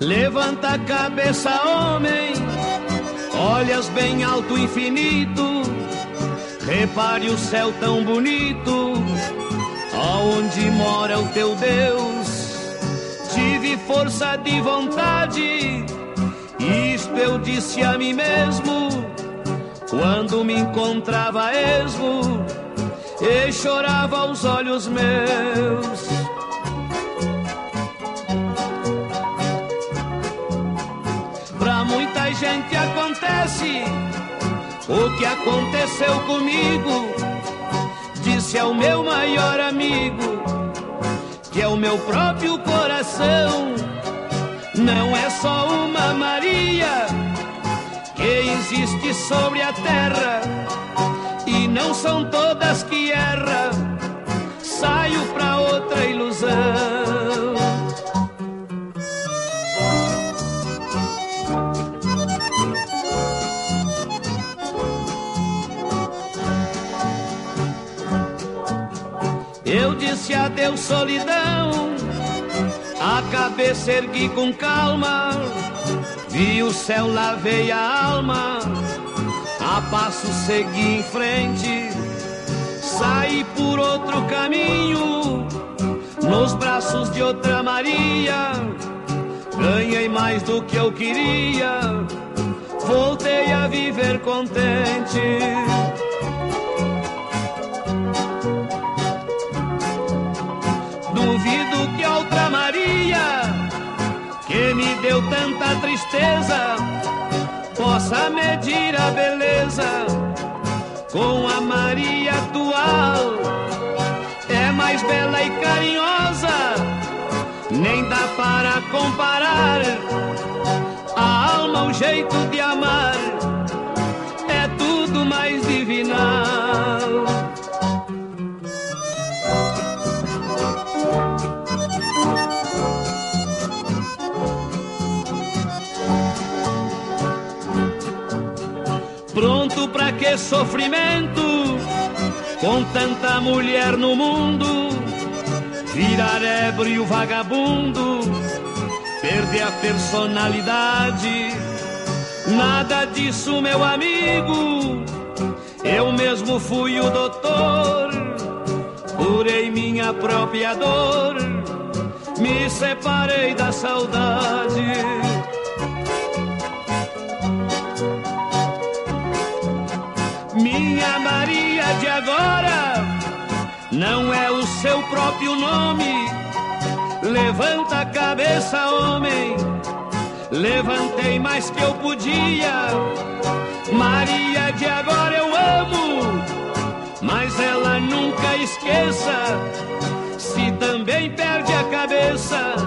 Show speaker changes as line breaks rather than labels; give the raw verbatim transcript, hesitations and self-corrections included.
Levanta a cabeça, homem, olhas bem alto, infinito. Repare o céu tão bonito, aonde mora o teu Deus. Tive força de vontade, isto eu disse a mim mesmo, quando me encontrava esmo e chorava os olhos meus. Pra muita gente acontece o que aconteceu comigo. Disse ao meu maior amigo, que é o meu próprio coração. Não é só uma Maria que existe sobre a terra, e não são todas que erram. Saio pra outra ilusão. Eu disse adeus, solidão, a cabeça ergui com calma, vi o céu, lavei a alma, a passo segui em frente, saí por outro caminho, nos braços de outra Maria, ganhei mais do que eu queria, voltei a viver contente. Duvido que outra Maria, que me deu tanta tristeza, possa medir a beleza com a Maria atual. É mais bela e carinhosa, nem dá para comparar. A alma, o jeito de amar, é tudo mais divinal. Pronto pra que sofrimento, com tanta mulher no mundo, virar ébrio vagabundo, perder a personalidade. Nada disso, meu amigo, eu mesmo fui o doutor, curei minha própria dor, me separei da saudade. Minha Maria de agora não é o seu próprio nome. Levanta a cabeça, homem, levantei mais que eu podia. Maria de agora eu amo, mas ela nunca esqueça, se também perde a cabeça,